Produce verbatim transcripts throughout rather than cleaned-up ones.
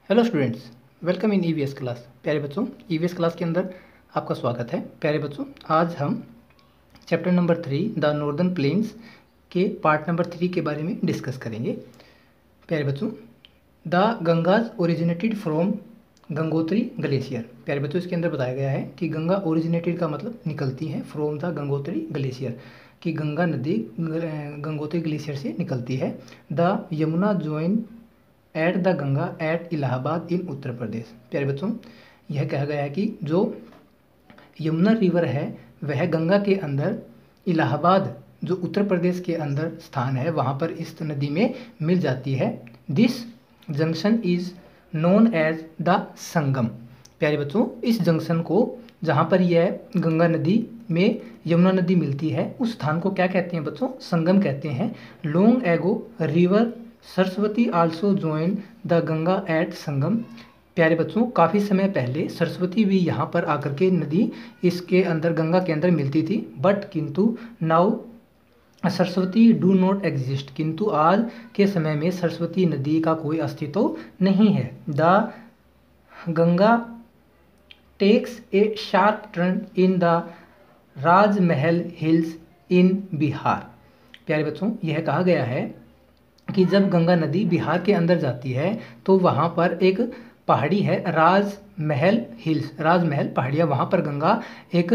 Hello students, welcome in EVS class. प्यारे बच्चों, EVS class के अंदर आपका स्वागत है। प्यारे बच्चों, आज हम chapter number three the northern plains के पार्ट नंबर थ्री के बारे में डिस्कस करेंगे। प्यारे बच्चों, the Ganges originated from Gangotri glacier. प्यारे बच्चों, इसके अंदर बताया गया है कि गंगा ओरिजिनेटेड का मतलब निकलती है फ्रॉम द गंगोत्री ग्लेशियर, कि गंगा नदी गंगोत्री ग्लेशियर से निकलती है। The Yamuna join at the Ganga at Allahabad in Uttar Pradesh. प्यारे बच्चों, यह कहा गया है कि जो यमुना रिवर है वह गंगा के अंदर इलाहाबाद जो उत्तर प्रदेश के अंदर स्थान है वहाँ पर इस नदी में मिल जाती है। This junction is known as the Sangam. प्यारे बच्चों, इस जंक्शन को जहाँ पर यह गंगा नदी में यमुना नदी मिलती है उस स्थान को क्या कहते हैं बच्चों? संगम कहते हैं। Long ago river Saraswati also join the Ganga at Sangam. प्यारे बच्चों, काफ़ी समय पहले सरस्वती भी यहाँ पर आकर के नदी इसके अंदर गंगा के अंदर मिलती थी, बट किंतु now Saraswati do not exist. किंतु आज के समय में सरस्वती नदी का कोई अस्तित्व नहीं है। The Ganga takes a sharp turn in the Rajmahal hills in Bihar. प्यारे बच्चों, यह कहा गया है कि जब गंगा नदी बिहार के अंदर जाती है तो वहाँ पर एक पहाड़ी है राजमहल हिल्स, राजमहल पहाड़ियाँ, वहाँ पर गंगा एक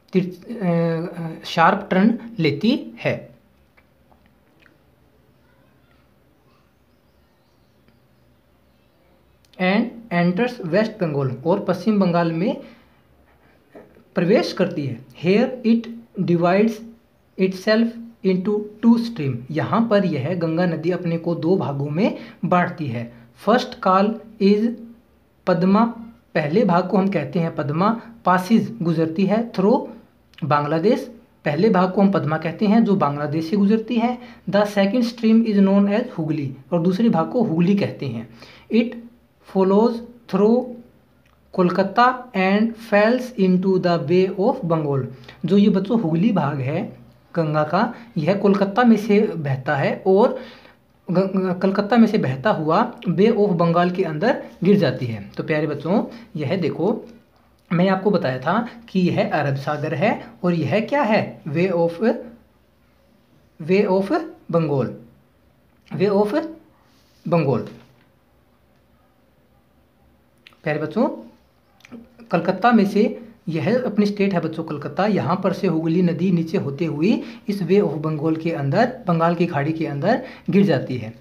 शार्प टर्न लेती है। एंड एंटर्स वेस्ट बंगाल, और पश्चिम बंगाल में प्रवेश करती है। Here it divides itself into two stream. यहाँ पर यह गंगा नदी अपने को दो भागों में बांटती है। फर्स्ट कॉल इज पद्मा, पहले भाग को हम कहते हैं पद्मा। पासिस गुजरती है थ्रू बांग्लादेश, पहले भाग को हम पद्मा कहते हैं जो बांग्लादेश से गुजरती है। The second stream is known as Hooghly, और दूसरे भाग को हुगली कहते हैं। It follows through Kolkata and falls into the bay of Bengal. जो ये बच्चों हुगली भाग है गंगा का, यह कोलकाता में से बहता है और कलकत्ता में से बहता हुआ बे ऑफ बंगाल के अंदर गिर जाती है। तो प्यारे बच्चों, यह देखो, मैंने आपको बताया था कि यह अरब सागर है और यह क्या है? Bay of bay of Bengal, bay of Bengal. प्यारे बच्चों, कलकत्ता में से यह अपनी स्टेट है बच्चों कलकत्ता, यहाँ पर से हुगली नदी नीचे होते हुए इस वे ऑफ बंगाल के अंदर, बंगाल की खाड़ी के अंदर गिर जाती है।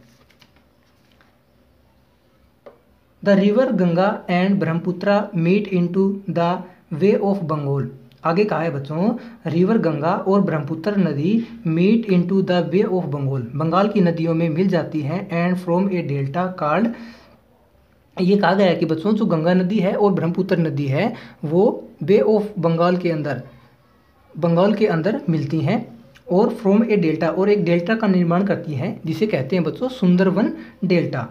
The river Ganga and Brahmaputra meet into the bay of Bengal. आगे कहा है बच्चों, रिवर गंगा और ब्रह्मपुत्र नदी meet into the bay of Bengal, Bengal की नदियों में मिल जाती हैं। And from a delta called, ये कहा गया है कि बच्चों जो गंगा नदी है और ब्रह्मपुत्र नदी है वो बे ऑफ बंगाल के अंदर, बंगाल के अंदर मिलती हैं और फ्रॉम ए डेल्टा, और एक डेल्टा का निर्माण करती हैं जिसे कहते हैं बच्चों Sundarban delta.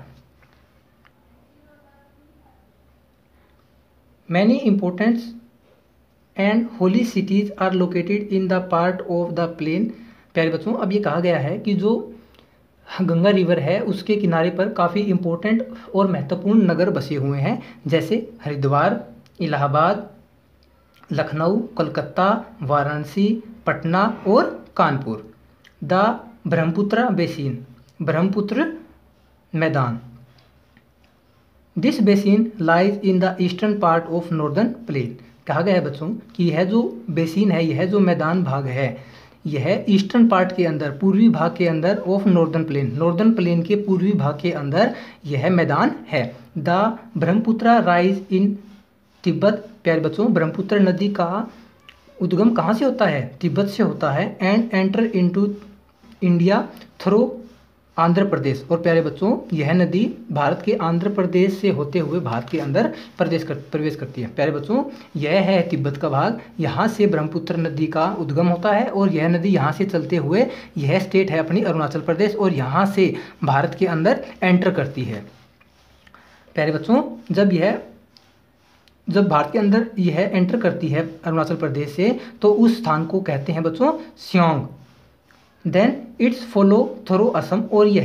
Many important and holy cities are located in the part of the plain. प्यारे बच्चों, अब ये कहा गया है कि जो गंगा रिवर है उसके किनारे पर काफ़ी इम्पोर्टेंट और महत्वपूर्ण नगर बसे हुए हैं, जैसे हरिद्वार, इलाहाबाद, लखनऊ, कलकत्ता, वाराणसी, पटना और कानपुर। द ब्रह्मपुत्र बेसिन, ब्रह्मपुत्र मैदान। This basin lies in the eastern part of northern plain. कहा गया है बच्चों कि यह जो बेसिन है, यह जो मैदान भाग है, यह ईस्टर्न पार्ट के अंदर, पूर्वी भाग के अंदर of northern plain, northern plain के पूर्वी भाग के अंदर यह मैदान है। The Brahmaputra rise in Tibet. प्यारे बच्चों, ब्रह्मपुत्र नदी का उद्गम कहाँ से होता है? तिब्बत से होता है। And enter into India through Andhra Pradesh. और प्यारे बच्चों, यह नदी भारत के आंध्र प्रदेश से होते हुए भारत के अंदर प्रदेश कर प्रवेश करती है। प्यारे बच्चों, यह है तिब्बत का भाग, यहाँ से ब्रह्मपुत्र नदी का उद्गम होता है और यह नदी यहाँ से चलते हुए यह स्टेट है अपनी अरुणाचल प्रदेश और यहाँ से भारत के अंदर एंटर करती है। प्यारे बच्चों, जब यह जब भारत के अंदर यह एंटर करती है अरुणाचल प्रदेश से तो उस स्थान को कहते हैं बच्चों Siang. Then it's follow through Assam, और यह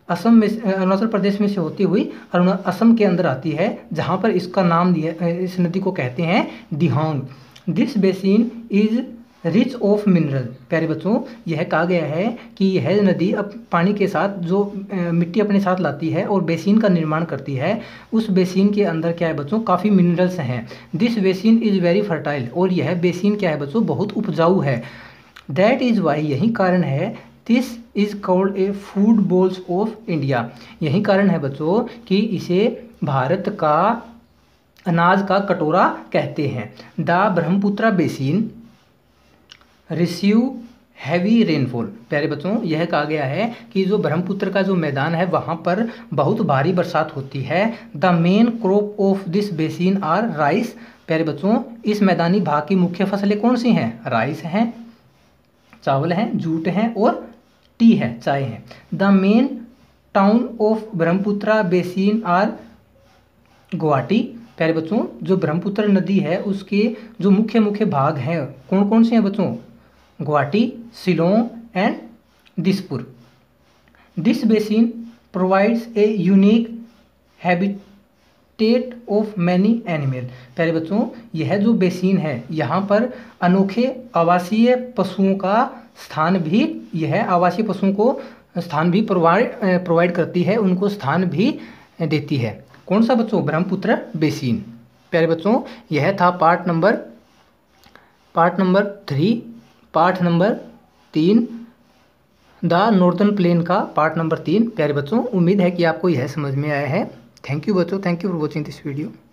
असम में, अरुणाचल प्रदेश में से होती हुई अरुणा असम के अंदर आती है, जहाँ पर इसका नाम दिया, इस नदी को कहते हैं Dihang. This basin is rich of mineral. प्यारे बच्चों, यह कहा गया है कि यह नदी अब पानी के साथ जो मिट्टी अपने साथ लाती है और बेसिन का निर्माण करती है, उस बेसिन के अंदर क्या है बच्चों, काफ़ी मिनरल्स हैं। This basin is very fertile, और यह बेसिन क्या है बच्चों, बहुत उपजाऊ है। दैट इज़ वाई, यही कारण है, this is called a food bowls of India. यही कारण है बच्चों कि इसे भारत का अनाज का कटोरा कहते हैं। The Brahmaputra basin receive heavy rainfall. प्यारे बच्चों, यह कहा गया है कि जो ब्रह्मपुत्र का जो मैदान है वहाँ पर बहुत भारी बरसात होती है। The main crop of this basin are rice. प्यारे बच्चों, इस मैदानी भाग की मुख्य फसलें कौन सी हैं? राइस हैं, चावल हैं, जूट हैं और टी है, चाय है। The main town of Brahmaputra basin are Guwahati. प्यारे बच्चों, जो ब्रह्मपुत्र नदी है उसके जो मुख्य मुख्य भाग हैं कौन कौन से हैं बच्चों? Guwahati, Shillong and Dispur. This basin provides a unique habitat of many animal. प्यारे बच्चों, यह जो बेसिन है यहाँ पर अनोखे आवासीय पशुओं का स्थान भी, यह आवासीय पशुओं को स्थान भी प्रोवाइड प्रोवाइड करती है, उनको स्थान भी देती है। कौन सा बच्चों? ब्रह्मपुत्र बेसिन। प्यारे बच्चों, यह था part number part number three part number तीन, द नॉर्दर्न प्लेन का पार्ट नंबर तीन। प्यारे बच्चों, उम्मीद है कि आपको यह समझ में आया है। थैंक यू बच्चों, thank you for watching this video.